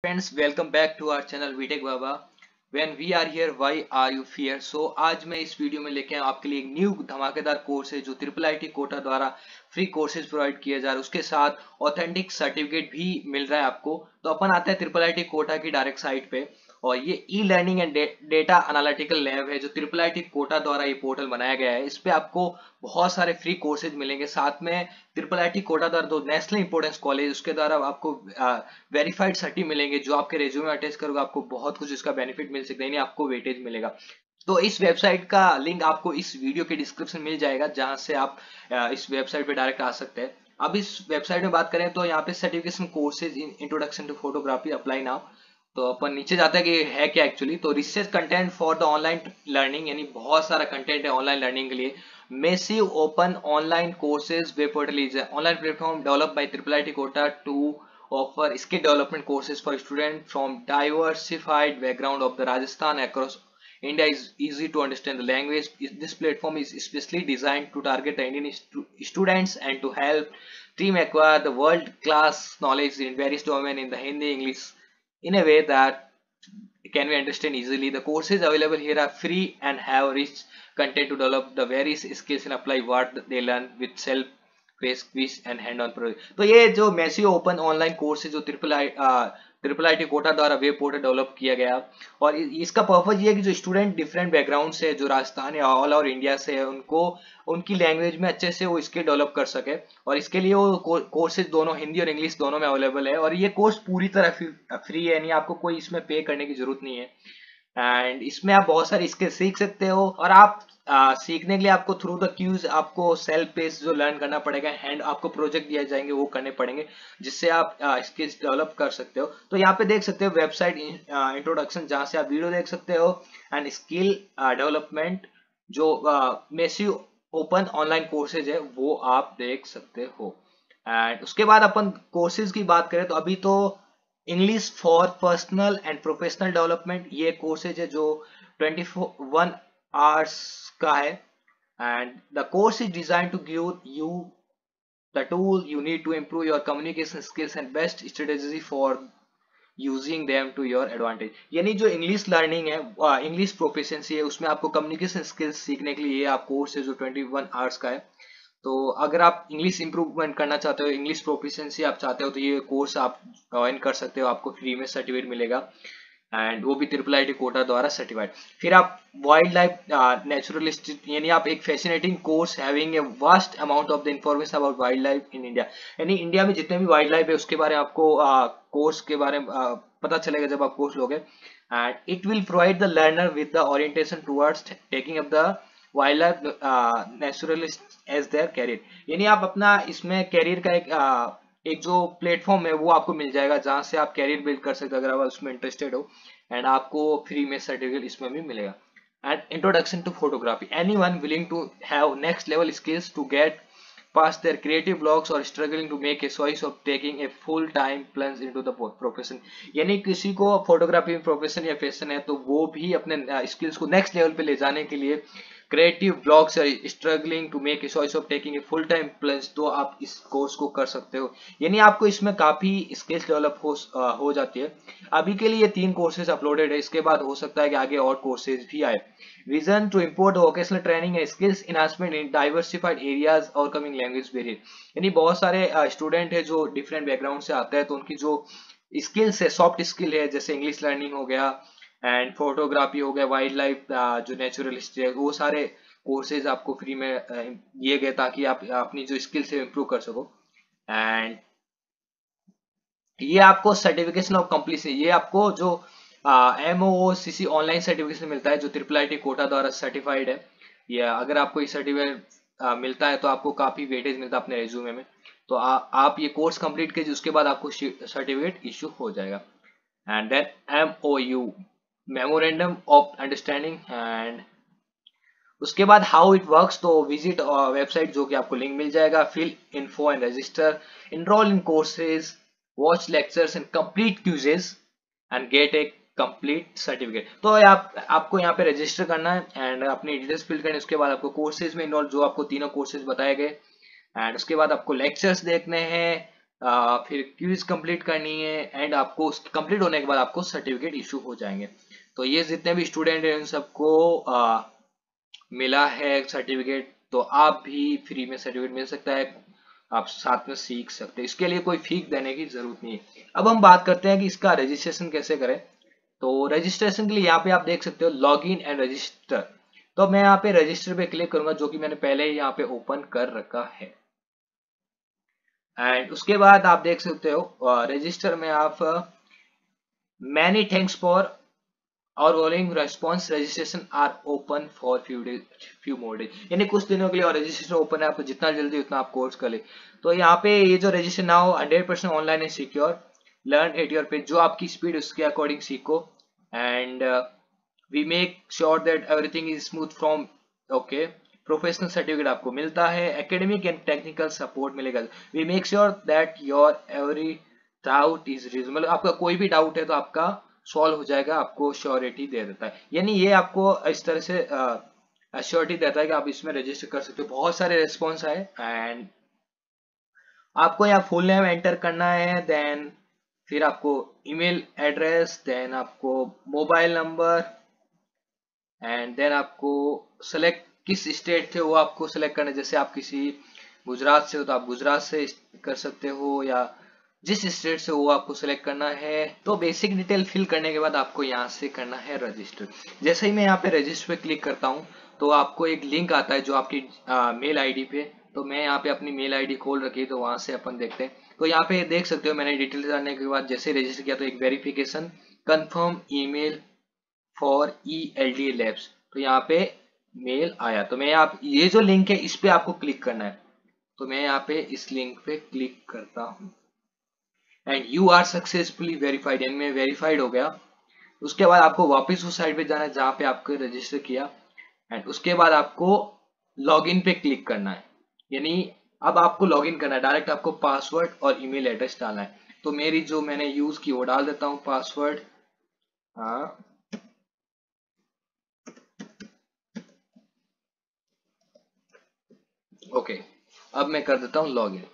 Friends, welcome back to our channel VTech Baba. When we are here, why are you fear? So आज मैं इस video में लेके आया आपके लिए एक न्यू धमाकेदार कोर्स है जो ट्रिपल आईटी कोटा द्वारा फ्री कोर्सेज प्रोवाइड किया जा रहा है। उसके साथ ऑथेंटिक सर्टिफिकेट भी मिल रहा है आपको। तो अपन आते हैं ट्रिपल आईटी कोटा की डायरेक्ट साइट पे और ये e learning and data analytical lab है जो ट्रिपल आईटी कोटा द्वारा ये पोर्टल बनाया गया है। इस पे आपको बहुत सारे फ्री कोर्सेज मिलेंगे। साथ में ट्रिपल आईटी कोटा द्वारा दो नेशनल इंपोर्टेंस कॉलेज उसके द्वारा आपको वेरीफाइड सर्टी मिलेंगे जो आपके रेज्यूमे अटैच करोगे आपको बहुत कुछ इसका बेनिफिट मिल सकता है, यानी आपको वेटेज मिलेगा। तो इस वेबसाइट का लिंक आपको इस वीडियो के डिस्क्रिप्शन मिल जाएगा जहां से आप इस वेबसाइट पे डायरेक्ट आ सकते हैं। अब इस वेबसाइट में बात करें तो यहाँ पे certification courses in introduction to photography apply now. तो अपन नीचे जाते हैं कि है क्या एक्चुअली। तो research content for the online learning, यानी बहुत सारा कंटेंट है ऑनलाइन लर्निंग के लिए। Massive open online courses web portal is online platform developed by triple IT Kota to offer skill development courses for students from diversified background of the Rajasthan across India. Is easy to understand the language. This platform is especially designed to target the Indian students and to help team acquire the world class knowledge in various domains in the Hindi English in a way that can be understand easily. The courses available here are free and have rich content to develop the various skills and apply what they learn with self base quiz and hand on project. तो ये जो Massey open online course है जो triple IT Kota द्वारा web portal develop किया गया और इसका पर्पज ये है कि जो स्टूडेंट डिफरेंट बैकग्राउंड से जो राजस्थान या ऑल ओवर इंडिया से है उनको उनकी लैंग्वेज में अच्छे से वो स्किल डेवलप कर सके। और इसके लिए वो कोर्सेज दोनों हिंदी और इंग्लिश दोनों में अवेलेबल है और ये कोर्स पूरी तरह फ्री है, यानी आपको कोई इसमें पे करने की जरूरत नहीं है। एंड इसमें आप बहुत सारी स्किल सीख सकते हो और आप सीखने के लिए आपको थ्रू द क्यूज आपको सेल्फ पेस जो लर्न करना पड़ेगा, हैंड आपको प्रोजेक्ट दिए जाएंगे वो करने पड़ेंगे जिससे आप स्किल्स डेवलप कर सकते हो। तो यहाँ पे देख सकते हो वेबसाइट इंट्रोडक्शन जहाँ से आप वीडियो देख सकते हो एंड स्किल डेवलपमेंट जो मेसिव ओपन ऑनलाइन कोर्सेज है वो आप देख सकते हो। एंड उसके बाद अपन कोर्सेज की बात करें तो अभी तो English for personal and professional development ये कोर्सेज है जो 21 आवर्स का है। And the course is design to give you the tool you need to improve your communication skills and best strategy for using them to your advantage. यानी जो English learning है, English proficiency है, उसमें आपको communication skills सीखने के लिए ये आप कोर्स है जो 21 आवर्स का है। तो अगर आप इंग्लिश इंप्रूवमेंट करना चाहते हो, इंग्लिश प्रोफिशिएंसी आप चाहते हो तो ये कोर्स आप ज्वाइन कर सकते हो, आपको फ्री में सर्टिफिकेट मिलेगा एंड वो भी ट्रिपल आईटी कोटा द्वारा सर्टिफाइड। फिर आप वाइल्ड लाइफ नेचुरलिस्ट, यानी आप एक fascinating course having a vast amount of the information about wild life in India, यानी इंडिया में जितने भी वाइल्ड लाइफ है उसके बारे में आपको कोर्स के बारे में पता चलेगा जब आप कोर्स लोगे। And it will provide the learner with the orientation towards taking up the wild life naturalist as their career, यानी आप अपना इसमें कैरियर का एक जो प्लेटफॉर्म है वो आपको मिल जाएगा जहां से आप कैरियर बिल्ड कर सकते हो अगर आप उसमें इंटरेस्टेड हो। एंड आपको फ्री में सर्टिफिकेट इसमें भी मिलेगा। And introduction to photography, anyone willing to have next level skills to get past their creative blocks or struggling to make a choice of taking a full time plunge into the profession, यानी किसी को photography में profession या passion है तो वो भी अपने स्किल्स को नेक्स्ट लेवल पे ले जाने के लिए क्रिएटिव ब्लॉक्स या struggling to make a choice of taking a full time plunge, तो आप इस कोर्स को कर सकते हो। यानी आपको इसमें काफी स्किल्स डेवलप हो जाती है। अभी के लिए ये 3 कोर्सेज अपलोडेड है, इसके बाद हो सकता है कि आगे और कोर्सेज भी आए। Vision to import vocational training and skills enhancement in diversified areas overcoming language barrier, यानी बहुत सारे स्टूडेंट है जो डिफरेंट बैकग्राउंड से आते हैं तो उनकी जो स्किल्स है, सॉफ्ट स्किल है, जैसे इंग्लिश लर्निंग हो गया एंड फोटोग्राफी हो गया, वाइल्ड लाइफ जो नेचुरलिस्ट है, वो सारे कोर्सेज आपको फ्री में दिए गए ताकि आप अपनी जो स्किल्स है इम्प्रूव कर सको। एंड ये आपको सर्टिफिकेशन ऑफ कंप्लीशन, ये आपको जो MOOCC ऑनलाइन सर्टिफिकेशन मिलता है जो ट्रिपल आईटी कोटा द्वारा सर्टिफाइड है। या अगर आपको ये सर्टिफिकेट मिलता है तो आपको काफी वेटेज मिलता है अपने रेज्यूमे में। तो आप ये कोर्स कंप्लीट कीजिए, उसके बाद आपको सर्टिफिकेट इश्यू हो जाएगा। And then MOU memorandum of understanding, and उसके बाद हाउ इट वर्क्स, तो विजिट वेबसाइट जो कि आपको लिंक मिल जाएगा, fill info and register, enroll in courses, watch lectures and complete quizzes and get a complete certificate. तो आपको यहाँ पे रजिस्टर करना है एंड अपनी डिटेल्स फिल करनी है। उसके बाद आपको कोर्सेज में इनरोल, जो आपको तीनों कोर्सेज बताए गए, एंड उसके बाद आपको लेक्चर्स देखने हैं, फिर क्विज कंप्लीट करनी है एंड आपको कंप्लीट होने के बाद आपको सर्टिफिकेट इशू हो जाएंगे। तो ये जितने भी स्टूडेंट हैं उन सबको मिला है सर्टिफिकेट, तो आप भी फ्री में सर्टिफिकेट मिल सकता है, आप साथ में सीख सकते हैं। इसके लिए कोई फीस देने की जरूरत नहीं है। अब हम बात करते हैं कि इसका रजिस्ट्रेशन कैसे करें। तो रजिस्ट्रेशन के लिए यहाँ पे आप देख सकते हो लॉग इन एंड रजिस्टर। तो मैं यहाँ पे रजिस्टर पे क्लिक करूंगा, जो कि मैंने पहले ही यहाँ पे ओपन कर रखा है। एंड उसके बाद आप देख सकते हो रजिस्टर में आप many thanks for overwhelming response registration are open for few more days, यानी कुछ दिनों के लिए और रजिस्ट्रेशन ओपन है, आप जितना जल्दी उतना आप कोर्स कर ले। तो यहाँ पे ये जो रजिस्ट्रेशन नाउ 100% ऑनलाइन है, secure, learn at your pace, जो आपकी स्पीड उसके अकॉर्डिंग सीखो। And we make sure that everything is smooth from okay. Professional certificate आपको मिलता है, एकेडमिक एंड टेक्निकल सपोर्ट मिलेगा। We make sure that your every doubt is reasonable, आपका कोई भी डाउट है तो आपका सॉल्व हो जाएगा, आपको श्योरिटी दे देता है। यानी ये आपको इस तरह से श्योरिटी देता है कि आप इसमें रजिस्टर कर सकते हो। बहुत सारे रिस्पॉन्स आए एंड आपको यहाँ फुल नेम एंटर करना है, देन फिर आपको ईमेल एड्रेस, देन आपको मोबाइल नंबर, एंड देन आपको सेलेक्ट किस स्टेट थे वो आपको सेलेक्ट करना है। जैसे आप किसी गुजरात से हो तो आप गुजरात से कर सकते हो, या जिस स्टेट से वो आपको सेलेक्ट करना है। तो बेसिक डिटेल फिल करने के बाद आपको यहाँ से करना है रजिस्टर। जैसे ही मैं यहाँ पे रजिस्टर पे क्लिक करता हूँ तो आपको एक लिंक आता है जो आपकी मेल आईडी पे। तो मैं यहाँ पे अपनी मेल आईडी खोल रखी है, तो वहां से अपन देखते हैं। तो यहाँ पे देख सकते हो मैंने डिटेल डालने के बाद जैसे रजिस्टर किया तो एक verification confirm email for ELD labs, तो यहाँ पे मेल आया। तो मैं आप ये जो लिंक है इस पे आपको क्लिक करना है, तो मैं यहाँ पे इस लिंक पे क्लिक करता हूँ and you are successfully verified, यानी मैं वेरीफाइड हो गया। उसके बाद आपको वापस उस साइट पे जाना है जहाँ पे आपको रजिस्टर किया एंड उसके बाद आपको लॉगिन पे क्लिक करना है। यानी अब आपको लॉगिन करना है, डायरेक्ट आपको पासवर्ड और ईमेल एड्रेस डालना है। तो मेरी जो मैंने यूज की वो डाल देता हूँ पासवर्ड। हाँ, ओके, अब मैं कर देता हूँ लॉगिन।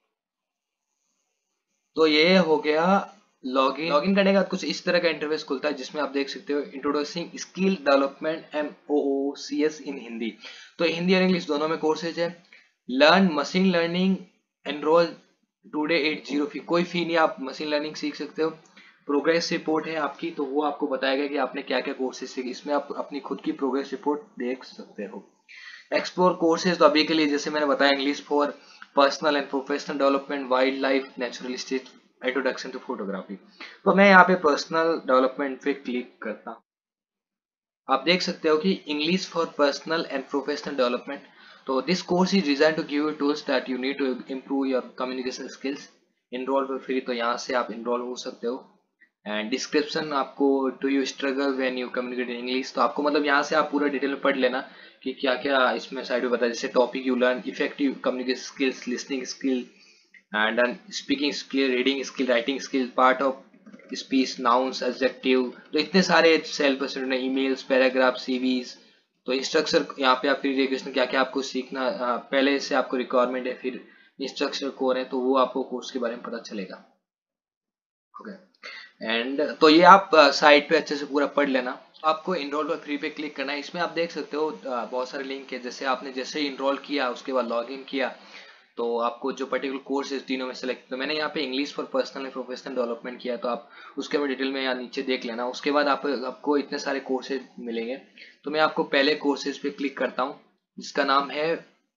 तो ये हो गया लॉगिन। लॉगिन करने के बाद कुछ इस तरह का इंटरफेस खुलता है जिसमें आप देख सकते हो introducing skill development MOOCS in Hindi. तो हिंदी और इंग्लिश दोनों में कोर्सेज है। Learn machine learning, enroll today 80 fee, कोई फी नहीं, आप मशीन लर्निंग सीख सकते हो। प्रोग्रेस रिपोर्ट है आपकी, तो वो आपको बताएगा कि आपने क्या क्या कोर्सेज सीखे, इसमें आप अपनी खुद की प्रोग्रेस रिपोर्ट देख सकते हो। एक्सप्लोर कोर्सेज, तो अभी के लिए जैसे मैंने बताया English for personal and professional development, wild life, naturalistic, introduction to photography. तो मैं यहाँ पे पर्सनल डेवलपमेंट पे क्लिक करता हूँ। आप देख सकते हो कि English for personal and professional development. तो this course is design to give you tools that you need to improve your communication skills. Enroll for free, तो यहाँ से आप इनरोल हो सकते हो। एंड डिस्क्रिप्शन आपको, do you struggle when you communicate in English, तो आपको मतलब यहाँ से आप पूरा डिटेल में पढ़ लेना कि क्या क्या इसमें साइड में बताया। जैसे topic you learn, effective communication skills, listening skill and speaking skill, reading skill, writing skill, part of speech, nouns, adjective, तो इतने सारे सेल्फ ने ईमेल्स, पैराग्राफ, सीवीज। तो इंस्ट्रक्चर यहाँ पे आप फ्री रेडिएशन क्या क्या आपको सीखना पहले से आपको रिक्वायरमेंट है, फिर इंस्ट्रक्चर कौन है, तो वो आपको कोर्स के बारे में पता चलेगा। ओके, एंड तो ये आप साइट पे अच्छे से पूरा पढ़ लेना। आपको इनरोल पर फ्री पे क्लिक करना है। इसमें आप देख सकते हो बहुत सारे लिंक है। जैसे आपने जैसे ही इनरोल किया उसके बाद लॉगिन किया तो आपको जो पर्टिकुलर कोर्स है तीनों में सेलेक्ट, तो मैंने यहाँ पे English for personal and professional development किया, तो आप उसके में डिटेल में यहाँ नीचे देख लेना। उसके बाद आपको इतने सारे कोर्सेज मिलेंगे। तो मैं आपको पहले कोर्सेज पे क्लिक करता हूँ जिसका नाम है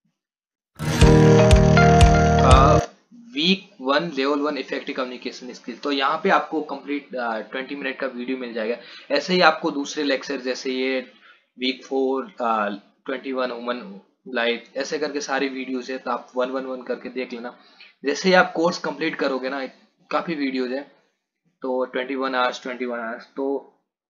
week 1 level 1 effective communication skill. तो यहाँ पे आपको कंप्लीट 20 मिनट का वीडियो मिल जाएगा। ऐसे ही आपको दूसरे लेक्चर जैसे ये वीक 4 21 ह्यूमन लाइफ, ऐसे करके सारी वीडियोज है, तो आप 1 करके देख लेना। जैसे ही आप कोर्स कंप्लीट करोगे ना, काफी वीडियोज है, तो 21 आवर्स, तो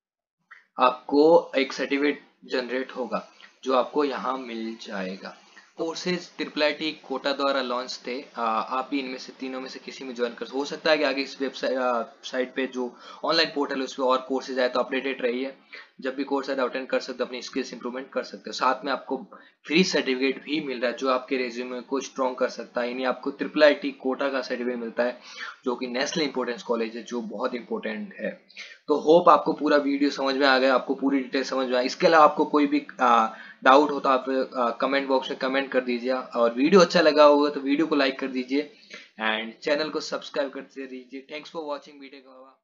आपको एक सर्टिफिकेट जनरेट होगा जो आपको यहाँ मिल जाएगा। कोर्सेज ट्रिपल आई कोटा द्वारा लॉन्च थे। आप भी इनमें से तीनों में से किसी में ज्वाइन कर हो सकता है कि आगे इस वेबसाइट साइट पे जो ऑनलाइन पोर्टल है उस पर और कोर्सेज आए तो अपडेटेड रहिए। जब भी कोर्स आए अटेंड कर सकते हो, अपनी स्किल्स इंप्रूवमेंट कर सकते हो। साथ में आपको फ्री सर्टिफिकेट भी मिल रहा है जो आपके रेज्यूमे को स्ट्रॉन्ग कर सकता है। यानी आपको ट्रिपल आई कोटा का सर्टिफिकेट मिलता है जो कि नेशनल इंपॉर्टेंस कॉलेज है, जो बहुत इंपॉर्टेंट है। तो होप आपको पूरा वीडियो समझ में आ गया, आपको पूरी डिटेल समझ में आ। इसके अलावा आपको कोई भी डाउट हो तो आप कमेंट बॉक्स में कमेंट कर दीजिए, और वीडियो अच्छा लगा होगा तो वीडियो को लाइक कर दीजिए एंड चैनल को सब्सक्राइब करते रहिए। Thanks for watching video.